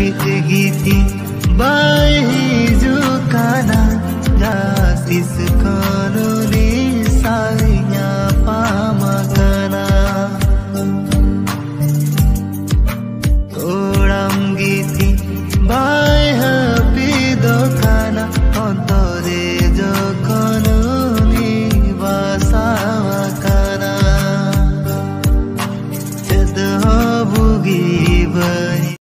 giti bai jukana jasis kanuni sainya pamakana koram giti